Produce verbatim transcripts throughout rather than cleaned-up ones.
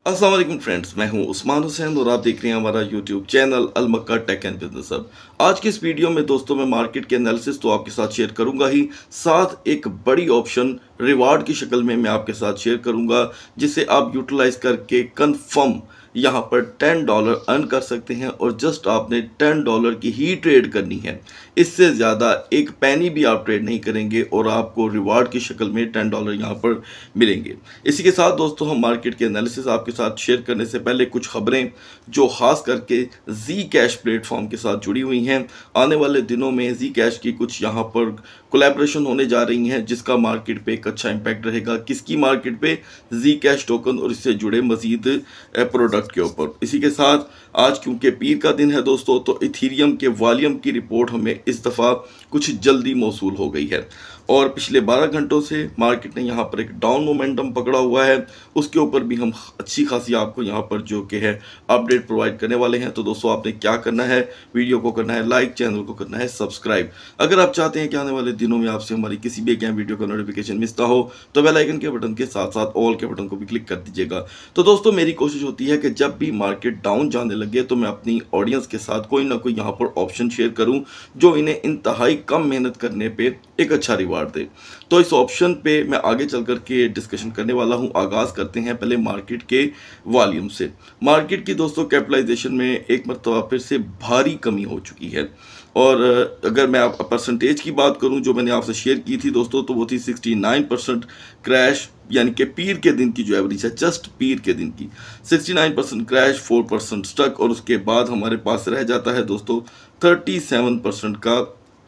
अस्सलाम वालेकुम फ्रेंड्स, मैं हूं उस्मान हुसैन और आप देख रहे हैं हमारा YouTube channel Al Makkah Tech and Business Hub. आज की इस वीडियो में दोस्तों मैं मार्केट के एनालिसिस तो आपके साथ शेयर करूंगा ही, साथ एक बड़ी ऑप्शन रिवार्ड की शक्ल में मैं आपके साथ शेयर करूंगा, जिसे आप यूटिलाइज करके कंफर्म यहाँ पर टेन डॉलर अर्न कर सकते हैं। और जस्ट आपने टेन डॉलर की ही ट्रेड करनी है, इससे ज़्यादा एक पैनी भी आप ट्रेड नहीं करेंगे और आपको रिवार्ड की शक्ल में टेन डॉलर यहाँ पर मिलेंगे। इसी के साथ दोस्तों हम मार्केट के एनालिसिस आपके साथ शेयर करने से पहले कुछ खबरें जो खास करके जी कैश प्लेटफॉर्म के साथ जुड़ी हुई हैं। आने वाले दिनों में जी कैश की कुछ यहाँ पर कोलैबोरेशन होने जा रही हैं, जिसका मार्केट पे एक अच्छा इंपैक्ट रहेगा। किसकी मार्केट पे? जी कैश टोकन और इससे जुड़े मजीद प्रोडक्ट के ऊपर। इसी के साथ आज क्योंकि पीर का दिन है दोस्तों, तो इथीरियम के वॉल्यूम की रिपोर्ट हमें इस दफ़ा कुछ जल्दी मौसूल हो गई है और पिछले बारह घंटों से मार्केट ने यहाँ पर एक डाउन मोमेंटम पकड़ा हुआ है। उसके ऊपर भी हम अच्छी खासी आपको यहाँ पर जो कि है अपडेट प्रोवाइड करने वाले हैं। तो दोस्तों आपने क्या करना है, वीडियो को करना है लाइक, चैनल को करना है सब्सक्राइब। अगर आप चाहते हैं कि आने वाले दिनों में आपसे हमारी किसी भी एक वीडियो का नोटिफिकेशन मिस ना हो तो बेल आइकन के बटन के साथ साथ ऑल के बटन को भी क्लिक कर दीजिएगा। तो दोस्तों मेरी कोशिश होती है कि जब भी मार्केट डाउन जाने लगे तो मैं अपनी ऑडियंस के साथ कोई ना कोई यहाँ पर ऑप्शन शेयर करूँ जो इन्हें इंतहाई कम मेहनत करने पर एक अच्छा रिवार्ड दे। तो इस ऑप्शन पे मैं आगे चल कर के डिस्कशन करने वाला हूं। आगाज़ करते हैं पहले मार्केट के वॉल्यूम से। मार्केट की दोस्तों कैपिटलाइजेशन में एक मरतबा फिर से भारी कमी हो चुकी है और अगर मैं आप परसेंटेज की बात करूं जो मैंने आपसे शेयर की थी दोस्तों, तो वो थी सिक्सटी नाइन परसेंट क्रैश, यानी कि पीर के दिन की जो एवरेज है, जस्ट पीर के दिन की sixty nine percent crash, four percent stuck और उसके बाद हमारे पास रह जाता है दोस्तों थर्टी सेवन परसेंट का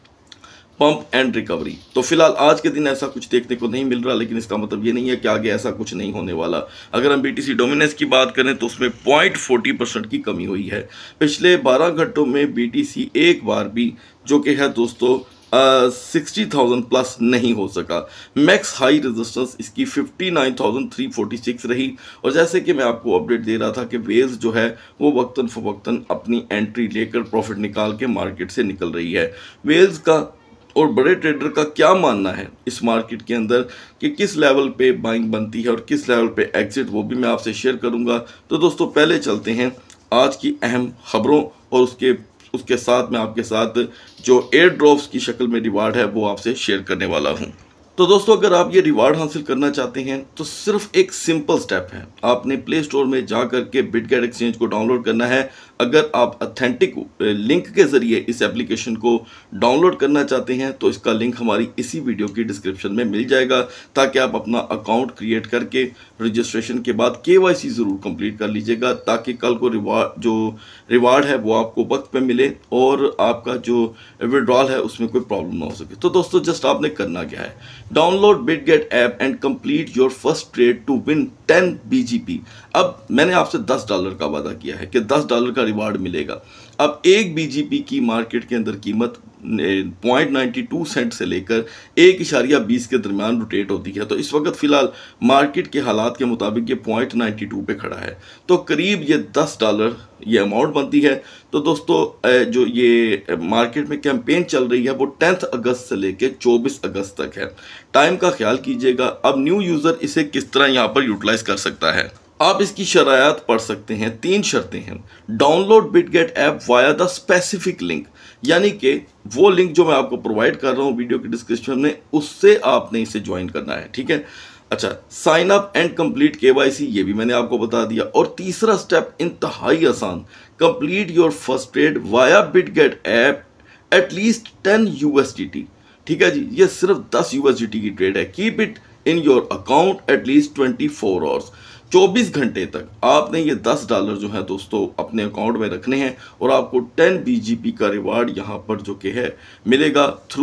पंप एंड रिकवरी। तो फिलहाल आज के दिन ऐसा कुछ देखने को नहीं मिल रहा, लेकिन इसका मतलब ये नहीं है कि आगे ऐसा कुछ नहीं होने वाला। अगर हम बीटीसी डोमिनेंस की बात करें तो उसमें पॉइंट फोर्टी परसेंट की कमी हुई है। पिछले बारह घंटों में बीटीसी एक बार भी जो कि है दोस्तों सिक्सटी थाउजेंड प्लस नहीं हो सका। मैक्स हाई रेजिस्टेंस इसकी fifty nine thousand three forty six रही। और जैसे कि मैं आपको अपडेट दे रहा था कि वेल्स जो है वो वक्तन फवक्तन अपनी एंट्री लेकर प्रॉफिट निकाल के मार्केट से निकल रही है। वेल्स का और बड़े ट्रेडर का क्या मानना है इस मार्केट के अंदर कि किस लेवल पे बाइंग बनती है और किस लेवल पे एग्जिट, वो भी मैं आपसे शेयर करूंगा। तो दोस्तों पहले चलते हैं आज की अहम खबरों और उसके उसके साथ मैं आपके साथ जो एयर ड्रॉप्स की शक्ल में रिवार्ड है वो आपसे शेयर करने वाला हूं। तो दोस्तों अगर आप ये रिवार्ड हासिल करना चाहते हैं तो सिर्फ एक सिंपल स्टेप है, आपने प्ले स्टोर में जा करके बिटगेट एक्सचेंज को डाउनलोड करना है। अगर आप ऑथेंटिक लिंक के ज़रिए इस एप्लीकेशन को डाउनलोड करना चाहते हैं तो इसका लिंक हमारी इसी वीडियो की डिस्क्रिप्शन में मिल जाएगा, ताकि आप अपना अकाउंट क्रिएट करके रजिस्ट्रेशन के बाद केवाईसी ज़रूर कंप्लीट कर लीजिएगा, ताकि कल को रिवार्ड जो रिवार्ड है वो आपको वक्त पे मिले और आपका जो विड्रॉल है उसमें कोई प्रॉब्लम ना हो सके। तो दोस्तों जस्ट आपने करना क्या है, download Bitget app and complete your first trade to win ten BGP. अब मैंने आपसे दस डॉलर का वादा किया है कि दस डॉलर का रिवार्ड मिलेगा। अब एक बीजीपी की मार्केट के अंदर कीमत पॉइंट नाइन्टी टू सेंट से लेकर एक इशारिया बीस के दरमियान रोटेट होती है। तो इस वक्त फिलहाल मार्केट के हालात के मुताबिक ये पॉइंट नाइन्टी टू पे खड़ा है, तो करीब ये दस डॉलर ये अमाउंट बनती है। तो दोस्तों जो ये मार्केट में कैंपेन चल रही है वो टेंथ अगस्त से लेकर चौबीस अगस्त तक है। टाइम का ख्याल कीजिएगा। अब न्यू यूज़र इसे किस तरह यहाँ पर यूटिलाइज कर सकता है, आप इसकी शरायत पढ़ सकते हैं। तीन शर्तें हैं। Download Bitget app via the specific link, यानी कि वो लिंक जो मैं आपको प्रोवाइड कर रहा हूँ वीडियो की डिस्क्रिप्शन में, उससे आपने इसे ज्वाइन करना है, ठीक है। अच्छा, sign up and complete KYC, ये भी मैंने आपको बता दिया। और तीसरा स्टेप इंतहाई आसान, complete your first trade via Bitget app at least ten USDT, ठीक है जी। ये सिर्फ दस यूएसडीटी की ट्रेड है। Keep it in your account at least twenty four hours, चौबीस घंटे तक आपने ये दस डॉलर जो है दोस्तों अपने अकाउंट में रखने हैं और आपको टेन बीजीपी का रिवार्ड यहाँ पर जो कि है मिलेगा थ्रू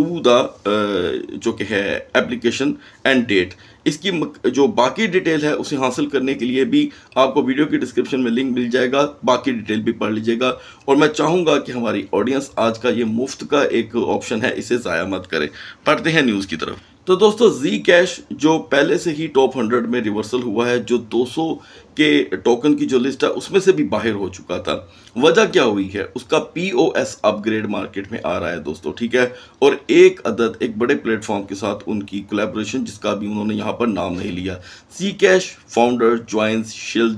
द जो कि है एप्लीकेशन एंड डेट। इसकी जो बाकी डिटेल है उसे हासिल करने के लिए भी आपको वीडियो की डिस्क्रिप्शन में लिंक मिल जाएगा, बाकी डिटेल भी पढ़ लीजिएगा। और मैं चाहूँगा कि हमारी ऑडियंस आज का ये मुफ्त का एक ऑप्शन है, इसे ज़ाया मत करें। पढ़ते हैं न्यूज़ की तरफ। तो दोस्तों जी कैश जो पहले से ही टॉप हंड्रेड में रिवर्सल हुआ है, जो दो सौ के टोकन की जो लिस्ट है उसमें से भी बाहर हो चुका था। वजह क्या हुई है, उसका पीओएस अपग्रेड मार्केट में आ रहा है दोस्तों, ठीक है। और एक अदद एक बड़े प्लेटफॉर्म के साथ उनकी कोलैबोरेशन, जिसका भी उन्होंने यहाँ पर नाम नहीं लिया। Zcash founder joins shielded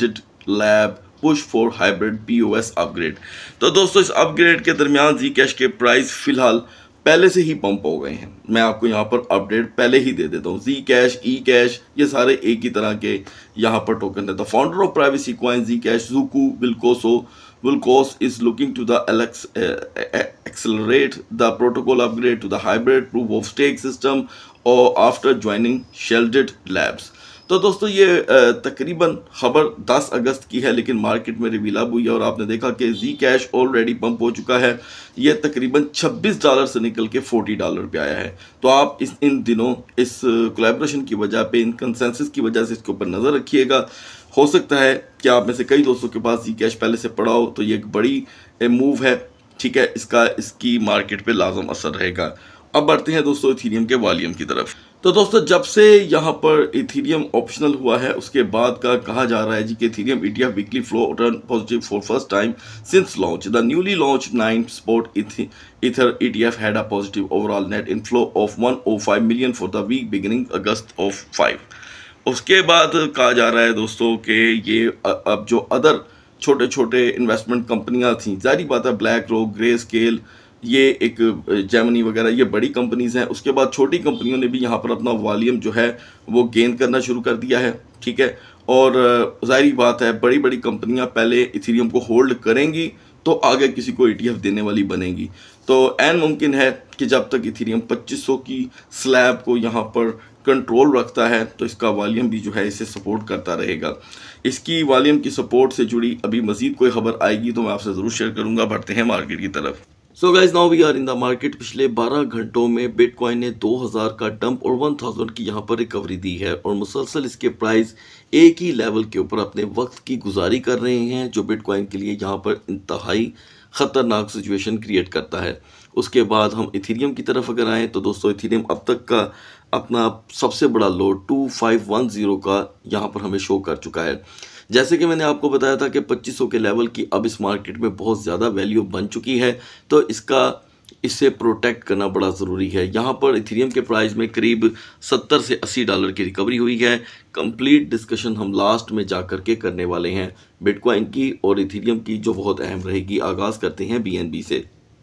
lab push for hybrid POS upgrade. तो दोस्तों इस अपग्रेड के दरमियान जी कैश के प्राइस फिलहाल पहले से ही पंप हो गए हैं। मैं आपको यहाँ पर अपडेट पहले ही दे देता हूँ। जी कैश, ई कैश ये सारे एक ही तरह के यहाँ पर टोकन है। The founder of privacy coin Zcash Zooko Wilcox Wilcox is looking to the alex, uh, accelerate the protocol upgrade to the hybrid proof of stake system or after joining Sheldon Labs। तो दोस्तों ये तकरीबन खबर दस अगस्त की है, लेकिन market में रिवील अब हुई है और आपने देखा कि जी कैश ऑलरेडी पंप हो चुका है। ये तकरीबन छब्बीस डॉलर से निकल के चालीस डॉलर पे आया है। तो आप इस इन दिनों इस कोलैबोरेशन की वजह पे, इन कंसेंसस की वजह से इसके ऊपर नज़र रखिएगा। हो सकता है कि आप में से कई दोस्तों के पास जी कैश पहले से पड़ा हो, तो ये एक बड़ी मूव है, ठीक है। इसका इसकी मार्केट पे लाजम असर रहेगा। अब बढ़ते हैं दोस्तों इथीरियम के वॉल्यूम की तरफ। तो दोस्तों जब से यहाँ पर इथीरियम ऑप्शनल हुआ है उसके बाद का कहा जा रहा है जी कि Ethereum ETF weekly flow turn positive for first time since launch. The newly launch nine spot ether ETF had a positive overall net inflow of one o five million for the week beginning August of five. उसके बाद कहा जा रहा है दोस्तों कि ये अब जो अदर छोटे छोटे इन्वेस्टमेंट कंपनियां थी, जारी बात है ब्लैक रॉक, ग्रे स्केल, ये एक जेमिनी वगैरह ये बड़ी कंपनीज हैं। उसके बाद छोटी कंपनियों ने भी यहाँ पर अपना वॉल्यूम जो है वो गेन करना शुरू कर दिया है, ठीक है। और जाहिर बात है बड़ी बड़ी कंपनियाँ पहले इथीरियम को होल्ड करेंगी तो आगे किसी को ईटीएफ देने वाली बनेगी। तो ऐन मुमकिन है कि जब तक इथीरियम पच्चीस सौ की स्लैब को यहाँ पर कंट्रोल रखता है तो इसका वॉल्यूम भी जो है इसे सपोर्ट करता रहेगा। इसकी वॉल्यूम की सपोर्ट से जुड़ी अभी मजीद कोई खबर आएगी तो मैं आपसे ज़रूर शेयर करूँगा। बढ़ते हैं मार्केट की तरफ। So guys now we are in the market. पिछले बारह घंटों में बिटकॉइन ने दो हज़ार का डंप और एक हज़ार की यहाँ पर रिकवरी दी है और मुसलसल इसके प्राइस एक ही लेवल के ऊपर अपने वक्त की गुजारी कर रहे हैं, जो बिटकॉइन के लिए यहाँ पर इंतहाई ख़तरनाक सिचुएशन क्रिएट करता है। उसके बाद हम इथीरियम की तरफ अगर आएँ तो दोस्तों इथीरियम अब तक का अपना सबसे बड़ा low two five one zero का यहाँ पर हमें शो कर चुका है। जैसे कि मैंने आपको बताया था कि पच्चीस सौ के लेवल की अब इस मार्केट में बहुत ज़्यादा वैल्यू बन चुकी है, तो इसका इससे प्रोटेक्ट करना बड़ा ज़रूरी है। यहाँ पर इथीरियम के प्राइस में करीब सत्तर से अस्सी डॉलर की रिकवरी हुई है। कंप्लीट डिस्कशन हम लास्ट में जा कर के करने वाले हैं बिटकॉइन की और इथीरियम की, जो बहुत अहम रहेगी। आगाज़ करते हैं बीएनबी से।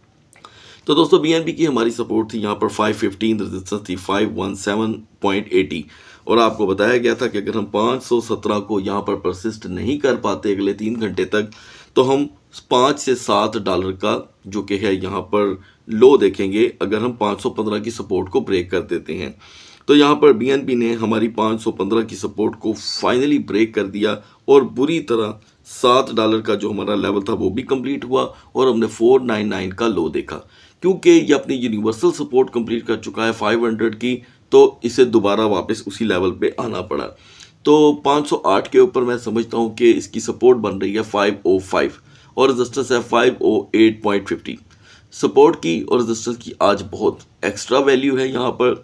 तो दोस्तों बीएनबी की हमारी सपोर्ट थी यहाँ पर फाइव फिफ्टीन, रेजिस्टेंस थी five one seven point eighty और आपको बताया गया था कि अगर हम पाँच सौ सत्रह को यहाँ पर परसिस्ट नहीं कर पाते अगले तीन घंटे तक तो हम पाँच से सात डॉलर का जो कि है यहाँ पर लो देखेंगे अगर हम पाँच सौ पंद्रह की सपोर्ट को ब्रेक कर देते हैं। तो यहाँ पर बीएनबी ने हमारी पाँच सौ पंद्रह की सपोर्ट को फाइनली ब्रेक कर दिया और बुरी तरह सात डॉलर का जो हमारा लेवल था वो भी कंप्लीट हुआ और हमने फोर नाइन नाइन का लो देखा। क्योंकि ये अपनी यूनिवर्सल सपोर्ट कंप्लीट कर चुका है फाइव हंड्रेड की, तो इसे दोबारा वापस उसी लेवल पे आना पड़ा। तो पाँच सौ आठ के ऊपर मैं समझता हूँ कि इसकी सपोर्ट बन रही है फाइव ओ फाइव और रेजिस्टेंस है five o eight point fifty. Support की और रेजिस्टेंस की आज बहुत एक्स्ट्रा वैल्यू है यहाँ पर,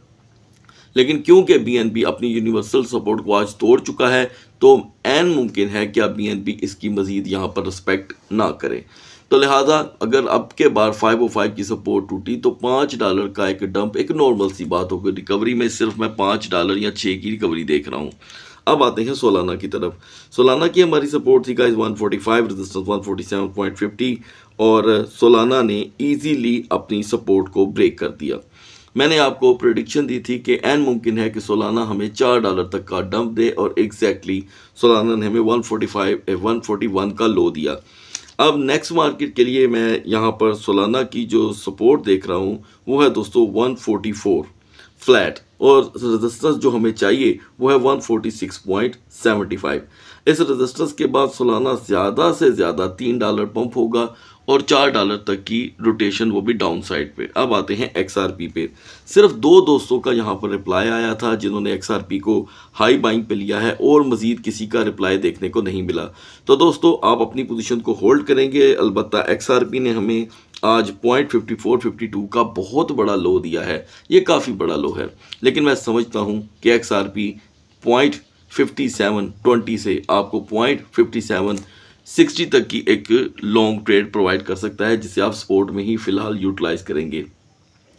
लेकिन क्योंकि बीएनबी अपनी यूनिवर्सल सपोर्ट को आज तोड़ चुका है तो ऐन मुमकिन है कि अब बीएनबी इसकी मज़ीद यहाँ पर रिस्पेक्ट ना करे। तो लिहाजा अगर अब के बार फाइव ओ फाइव की सपोर्ट टूटी तो पाँच डॉलर का एक डंप एक नॉर्मल सी बात होगी। रिकवरी में सिर्फ मैं पाँच डॉलर या छः की रिकवरी देख रहा हूँ। अब आते हैं सोलाना की तरफ। सोलाना की हमारी सपोर्ट थी guys one forty five, resistance one forty seven point fifty और सोलाना ने इजीली अपनी सपोर्ट को ब्रेक कर दिया। मैंने आपको प्रेडिक्शन दी थी कि एन मुमकिन है कि सोलाना हमें चार डॉलर तक का डंप दे और एग्जैक्टली सोलाना ने हमें one forty five one forty one का लो दिया। अब नेक्स्ट मार्केट के लिए मैं यहाँ पर सोलाना की जो सपोर्ट देख रहा हूँ वो है दोस्तों वन फोर्टी फोर फ्लैट और रेजिस्टेंस जो हमें चाहिए वो है one forty six point seven five. इस रेजिस्टेंस के बाद सोलाना ज़्यादा से ज़्यादा तीन डॉलर पंप होगा और चार डॉलर तक की रोटेशन वो भी डाउन साइड पे। अब आते हैं एक्सआरपी पे। सिर्फ दो दोस्तों का यहाँ पर रिप्लाई आया था जिन्होंने एक्सआरपी को हाई बाइंग पे लिया है और मज़ीद किसी का रिप्लाई देखने को नहीं मिला। तो दोस्तों आप अपनी पोजीशन को होल्ड करेंगे। अलबत्ता एक्सआरपी ने हमें आज point fifty four fifty two का बहुत बड़ा लो दिया है, ये काफ़ी बड़ा लो है, लेकिन मैं समझता हूँ कि XRP point fifty seven twenty से आपको पॉइंट फिफ्टी सेवन सिक्सटी तक की एक लॉन्ग ट्रेड प्रोवाइड कर सकता है जिसे आप स्पोर्ट में ही फिलहाल यूटिलाइज करेंगे।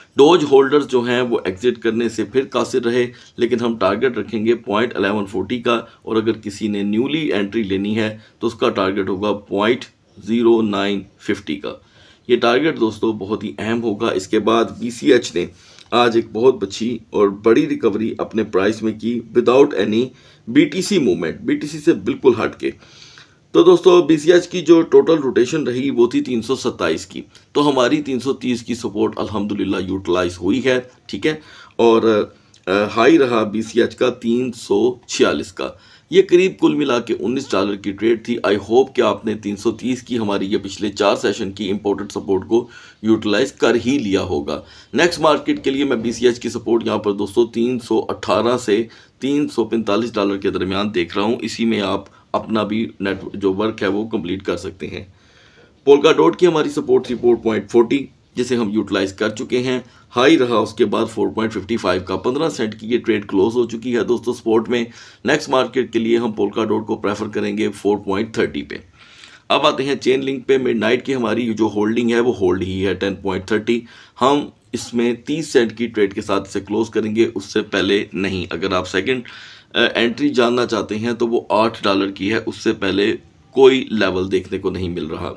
डोज होल्डर्स जो हैं वो एग्जिट करने से फिर कासिर रहे, लेकिन हम टारगेट रखेंगे पॉइंट अलेवन फोर्टी का, और अगर किसी ने न्यूली एंट्री लेनी है तो उसका टारगेट होगा पॉइंट ज़ीरो नाइन फिफ्टी का। ये टारगेट दोस्तों बहुत ही अहम होगा। इसके बाद बी सी एच ने आज एक बहुत अच्छी और बड़ी रिकवरी अपने प्राइस में की without any B T C movement, B T C से बिल्कुल हट के। तो दोस्तों बी सी एच की जो टोटल रोटेशन रही वो थी तीन सौ सत्ताईस की, तो हमारी तीन सौ तीस की सपोर्ट अल्हम्दुलिल्लाह यूटिलाइज हुई है, ठीक है। और हाई रहा बी सी एच का तीन सौ छियालीस का। ये करीब कुल मिला के उन्नीस डॉलर की ट्रेड थी। आई होप कि आपने तीन सौ तीस की हमारी ये पिछले चार सेशन की इंपोर्टेड सपोर्ट को यूटिलाइज कर ही लिया होगा। नेक्स्ट मार्केट के लिए मैं बी सी एच की सपोर्ट यहाँ पर दोस्तों तीन सौ अठारह से तीन सौ पैंतालीस डॉलर के दरमियान देख रहा हूँ। इसी में आप अपना भी नेट जो वर्क है वो कंप्लीट कर सकते हैं। पोल्का डॉट की हमारी सपोर्ट थी फोर पॉइंट फोर्टी, जिसे हम यूटिलाइज कर चुके हैं। हाई रहा उसके बाद फोर पॉइंट फिफ्टी फाइव का। पंद्रह सेंट की ये ट्रेड क्लोज हो चुकी है दोस्तों स्पोर्ट में। नेक्स्ट मार्केट के लिए हम पोल्का डॉट को प्रेफर करेंगे फोर पॉइंट थर्टी पे। अब आते हैं चेन लिंक पे। मिडनाइट की हमारी जो होल्डिंग है वो होल्ड ही है टेन पॉइंट थर्टी। हम इसमें तीस सेंट की ट्रेड के साथ इसे क्लोज करेंगे, उससे पहले नहीं। अगर आप सेकंड एंट्री जानना चाहते हैं तो वो आठ डॉलर की है, उससे पहले कोई लेवल देखने को नहीं मिल रहा।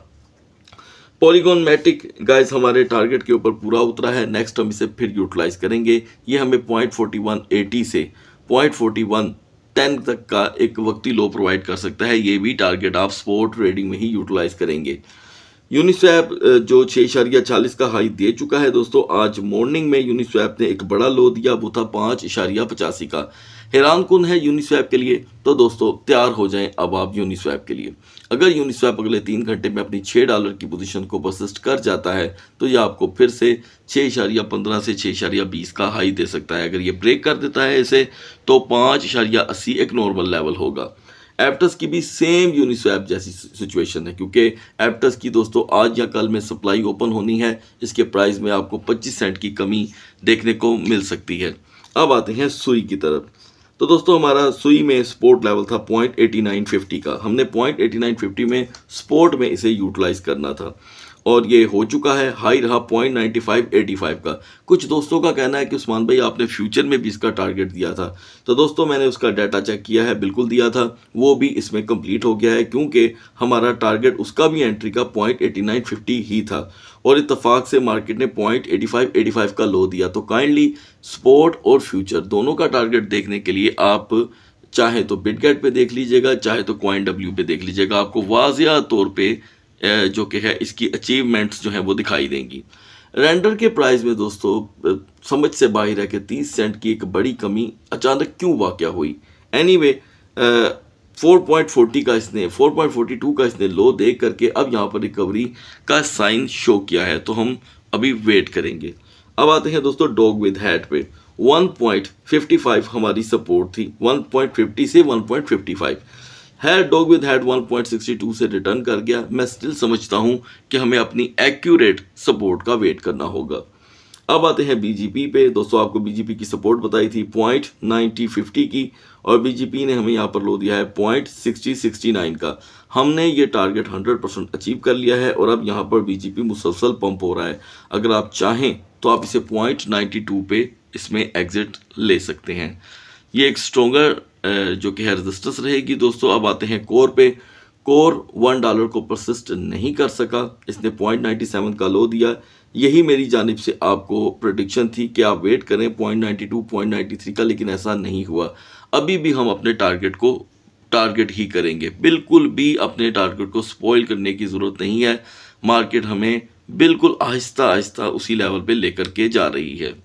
पॉलीगॉन मैटिक गाइस हमारे टारगेट के ऊपर पूरा उतरा है। नेक्स्ट हम इसे फिर यूटिलाइज करेंगे। ये हमें पॉइंट फोर्टी वन एटी से पॉइंट फोर्टी वन टेन तक का एक वक्ती लो प्रोवाइड कर सकता है। ये भी टारगेट आप स्पोर्ट ट्रेडिंग में ही यूटिलाइज करेंगे। यूनिस्वैप जो छः इशारिया चालीस का हाई दे चुका है दोस्तों। आज मॉर्निंग में यूनिस्वैप ने एक बड़ा लो दिया, वो था पाँच इशारिया पचासी का। हैरान कुन है यूनिस्वैप के लिए, तो दोस्तों तैयार हो जाएं अब आप यूनिस्वैप के लिए। अगर यूनिस्वैप अगले तीन घंटे में अपनी छः डॉलर की पोजीशन को परसिस्ट कर जाता है तो ये आपको फिर से छः इशारिया पंद्रह से छः इशारिया बीस का हाई दे सकता है। अगर ये ब्रेक कर देता है इसे तो पाँच इशारिया अस्सी एक नॉर्मल लेवल होगा। एप्टस की भी सेम यूनिस्वैप जैसी सिचुएशन है, क्योंकि एप्टस की दोस्तों आज या कल में सप्लाई ओपन होनी है। इसके प्राइस में आपको पच्चीस सेंट की कमी देखने को मिल सकती है। अब आते हैं सुई की तरफ। तो दोस्तों हमारा सुई में सपोर्ट लेवल था पॉइंट एटी नाइन फिफ्टी का। हमने पॉइंट एटी नाइन फिफ्टी में सपोर्ट में इसे यूटिलाइज करना था और ये हो चुका है। हाई रहा point ninety five eighty five का। कुछ दोस्तों का कहना है कि उस्मान भाई आपने फ्यूचर में भी इसका टारगेट दिया था, तो दोस्तों मैंने उसका डाटा चेक किया है, बिल्कुल दिया था, वो भी इसमें कंप्लीट हो गया है, क्योंकि हमारा टारगेट उसका भी एंट्री का पॉइंट एटी नाइन फिफ्टी ही था और इत्तेफाक से मार्केट ने point eighty five eighty five का लो दिया। तो काइंडली स्पोर्ट और फ्यूचर दोनों का टारगेट देखने के लिए आप चाहे तो बिटगेट पे देख लीजिएगा, चाहे तो कॉइन डब्ल्यू पे देख लीजिएगा, आपको वाज़िया तौर पे जो कि है इसकी अचीवमेंट्स जो हैं वो दिखाई देंगी। रेंडर के प्राइस में दोस्तों समझ से बाहर है कि तीस सेंट की एक बड़ी कमी अचानक क्यों वाक़या हुई। एनीवे फोर पॉइंट फोर्टी का इसने फोर पॉइंट फोर्टी टू का इसने लो देख करके अब यहाँ पर रिकवरी का साइन शो किया है, तो हम अभी वेट करेंगे। अब आते हैं दोस्तों डॉग विद हैट पे। वन पॉइंट फिफ्टी फाइव हमारी सपोर्ट थी, वन पॉइंट फिफ्टी से वन पॉइंट फिफ्टी फाइव है। Dog with head one point sixty two से रिटर्न कर गया। मैं स्टिल समझता हूं कि हमें अपनी एक्यूरेट सपोर्ट का वेट करना होगा। अब आते हैं बीजीपी पे। दोस्तों आपको बीजीपी की सपोर्ट बताई थी पॉइंट नाइन्टी फिफ्टी की और बीजीपी ने हमें यहाँ पर लो दिया है पॉइंट सिक्सटी सिक्सटी नाइन का। हमने ये टारगेट हंड्रेड परसेंट अचीव कर लिया है और अब यहाँ पर बीजीपी मुसलसल पंप हो रहा है। अगर आप चाहें तो आप इसे पॉइंट नाइन्टी टू पे इसमें एग्जिट ले सकते हैं। ये एक स्ट्रोंगर जो कि है रेजिस्टेंस रहेगी दोस्तों। अब आते हैं कोर पे। कोर वन डॉलर को परसिस्ट नहीं कर सका, इसने पॉइंट नाइन्टी सेवन का लो दिया। यही मेरी जानिब से आपको प्रेडिक्शन थी कि आप वेट करें point ninety two point ninety three का, लेकिन ऐसा नहीं हुआ। अभी भी हम अपने टारगेट को टारगेट ही करेंगे, बिल्कुल भी अपने टारगेट को स्पॉइल करने की ज़रूरत नहीं है। मार्केट हमें बिल्कुल आहिस्ता आहिस्ता उसी लेवल पे लेकर के जा रही है।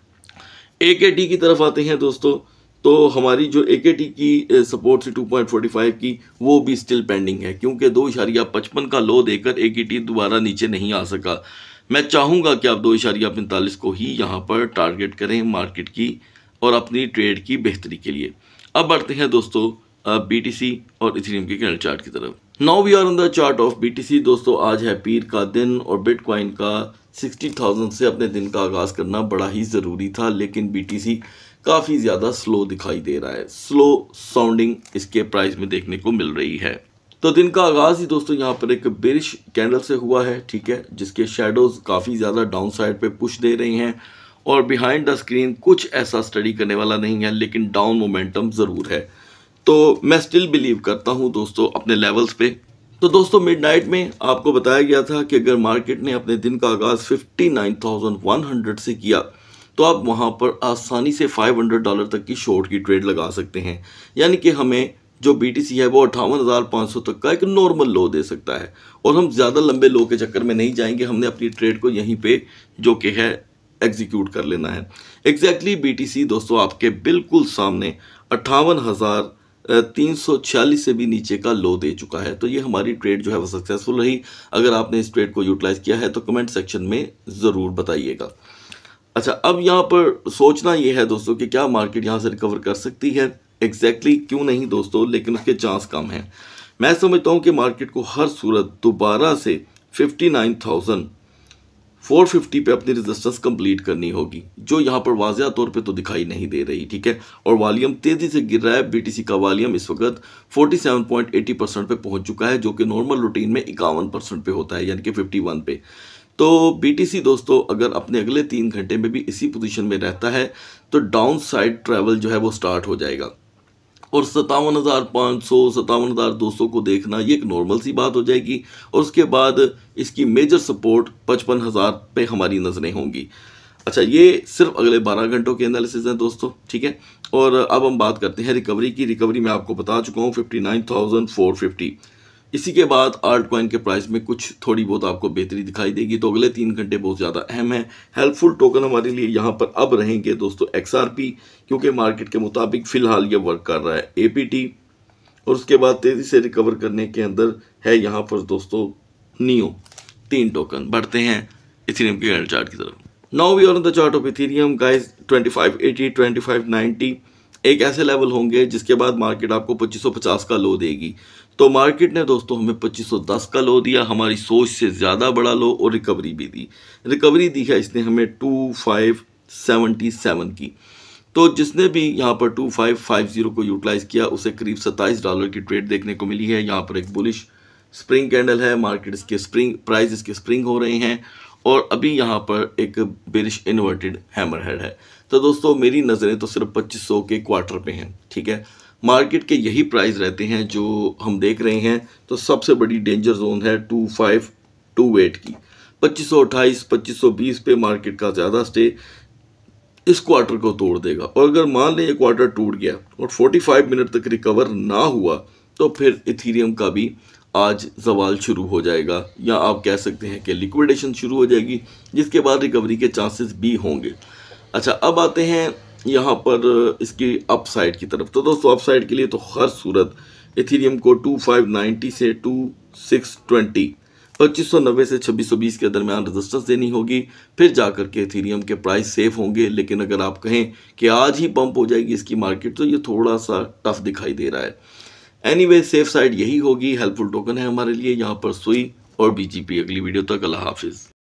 ए के टी की तरफ आते हैं दोस्तों। तो हमारी जो ए के टी की सपोर्ट थी टू पॉइंट फोर्टी फाइव की, वो भी स्टिल पेंडिंग है, क्योंकि दो इशारिया पचपन का लो देकर ए के टी दोबारा नीचे नहीं आ सका। मैं चाहूँगा कि आप दो इशारिया पैंतालीस को ही यहाँ पर टारगेट करें मार्केट की और अपनी ट्रेड की बेहतरी के लिए। अब बढ़ते हैं दोस्तों बी टी सी और इथेरियम के कैंडल चार्ट की तरफ। Now we are on the chart of B T C. दोस्तों आज है पीर का दिन और बिटकॉइन का सिक्सटी थाउजेंड से अपने दिन का आगाज़ करना बड़ा ही ज़रूरी था, लेकिन बी टी सी काफ़ी ज़्यादा स्लो दिखाई दे रहा है। स्लो साउंडिंग इसके प्राइस में देखने को मिल रही है। तो दिन का आगाज़ ही दोस्तों यहाँ पर एक बेरिश कैंडल से हुआ है, ठीक है, जिसके शेडोज़ काफ़ी ज़्यादा डाउन साइड पे पुश दे रही हैं और बिहाइंड द स्क्रीन कुछ ऐसा स्टडी करने वाला नहीं है, लेकिन डाउन मोमेंटम ज़रूर है। तो मैं स्टिल बिलीव करता हूँ दोस्तों अपने लेवल्स पे। तो दोस्तों मिडनाइट में आपको बताया गया था कि अगर मार्केट ने अपने दिन का आगाज़ fifty nine thousand one hundred से किया तो आप वहाँ पर आसानी से फाइव हंड्रेड डॉलर तक की शॉर्ट की ट्रेड लगा सकते हैं, यानी कि हमें जो बीटीसी है वो अट्ठावन हज़ार पाँच सौ तक का एक नॉर्मल लो दे सकता है और हम ज़्यादा लंबे लो के चक्कर में नहीं जाएंगे। हमने अपनी ट्रेड को यहीं पे जो कि है एग्जीक्यूट कर लेना है। एग्जैक्टली बीटीसी दोस्तों आपके बिल्कुल सामने अट्ठावन हज़ार तीन सौ छियालीस से भी नीचे का लो दे चुका है। तो ये हमारी ट्रेड जो है वो सक्सेसफुल रही। अगर आपने इस ट्रेड को यूटिलाइज किया है तो कमेंट सेक्शन में ज़रूर बताइएगा। अच्छा, अब यहाँ पर सोचना ये है दोस्तों कि क्या मार्केट यहाँ से रिकवर कर सकती है। एग्जैक्टली exactly क्यों नहीं दोस्तों, लेकिन उसके चांस कम हैं। मैं समझता हूँ कि मार्केट को हर सूरत दोबारा से fifty nine thousand four fifty पे अपनी रेजिस्टेंस कंप्लीट करनी होगी, जो यहाँ पर वाज़िया तौर पे तो दिखाई नहीं दे रही, ठीक है। और वॉल्यूम तेज़ी से गिर रहा है। बीटीसी का वॉल्यूम इस वक्त forty seven point eighty percent पे पहुँच चुका है, जो कि नॉर्मल रूटीन में इक्यावन परसेंट पे होता है, यानी कि फिफ्टी वन पे। तो बीटीसी दोस्तों अगर अपने अगले तीन घंटे में भी इसी पोजीशन में रहता है तो डाउन साइड ट्रैवल जो है वो स्टार्ट हो जाएगा और सत्तावन हज़ार पाँच सौ सत्तावन हज़ार दो सौ को देखना ये एक नॉर्मल सी बात हो जाएगी और उसके बाद इसकी मेजर सपोर्ट पचपन हज़ार पे हमारी नज़रें होंगी। अच्छा, ये सिर्फ अगले बारह घंटों के एनालिसिस हैं दोस्तों, ठीक है। और अब हम बात करते हैं रिकवरी की। रिकवरी मैं आपको बता चुका हूँ fifty nine thousand four fifty. इसी के बाद आल्ट कॉइन के प्राइस में कुछ थोड़ी बहुत आपको बेहतरी दिखाई देगी। तो अगले तीन घंटे बहुत ज़्यादा अहम है। हेल्पफुल टोकन हमारे लिए यहाँ पर अब रहेंगे दोस्तों एक्सआरपी, क्योंकि मार्केट के मुताबिक फ़िलहाल ये वर्क कर रहा है। एपीटी और उसके बाद तेज़ी से रिकवर करने के अंदर है यहाँ पर दोस्तों नियो। तीन टोकन बढ़ते हैं इथेरियम के कैंडल चार्ट की तरफ। Now we are on the chart of Ethereum guys. Twenty five eighty twenty five ninety एक ऐसे लेवल होंगे जिसके बाद मार्केट आपको पच्चीस सौ पचास का लो देगी। तो मार्केट ने दोस्तों हमें पच्चीस सौ दस का लो दिया, हमारी सोच से ज़्यादा बड़ा लो, और रिकवरी भी दी। रिकवरी दी है इसने हमें टू फाइव सेवेंटी सेवन की। तो जिसने भी यहाँ पर टू फाइव फाइव ज़ीरो को यूटिलाइज़ किया उसे करीब सत्ताईस डॉलर की ट्रेड देखने को मिली है। यहाँ पर एक बुलिश स्प्रिंग कैंडल है, मार्केट इसके स्प्रिंग प्राइस इसके स्प्रिंग हो रहे हैं और अभी यहाँ पर एक बेरिश इन्वर्टेड हैमर हेड है। तो दोस्तों मेरी नज़रें तो सिर्फ पच्चीस सौ के क्वार्टर पे हैं, ठीक है। मार्केट के यही प्राइस रहते हैं जो हम देख रहे हैं। तो सबसे बड़ी डेंजर जोन है टू फाइव टू एट की। पच्चीस सौ अट्ठाईस पच्चीस सौ बीस पे मार्केट का ज़्यादा स्टे इस क्वार्टर को तोड़ देगा। और अगर मान लें ये क्वार्टर टूट गया और पैंतालीस मिनट तक रिकवर ना हुआ तो फिर इथेरियम का भी आज जवाल शुरू हो जाएगा, या आप कह सकते हैं कि लिक्विडेशन शुरू हो जाएगी, जिसके बाद रिकवरी के चांसेस भी होंगे। अच्छा, अब आते हैं यहाँ पर इसकी अपसाइड की तरफ। तो दोस्तों अपसाइड के लिए तो हर सूरत इथेरियम को टू फाइव नाइंटी से टू सिक्स ट्वेंटी पच्चीस सौ नब्बे से छब्बीस सौ बीस के दरमियान रेजिस्टेंस देनी होगी, फिर जाकर के इथेरियम के प्राइस सेफ होंगे। लेकिन अगर आप कहें कि आज ही पंप हो जाएगी इसकी मार्केट, तो ये थोड़ा सा टफ दिखाई दे रहा है। एनीवे सेफ साइड यही होगी। हेल्पफुल टोकन है हमारे लिए यहाँ पर सुई और बीजीपी। अगली वीडियो तक अल्लाह हाफिज़।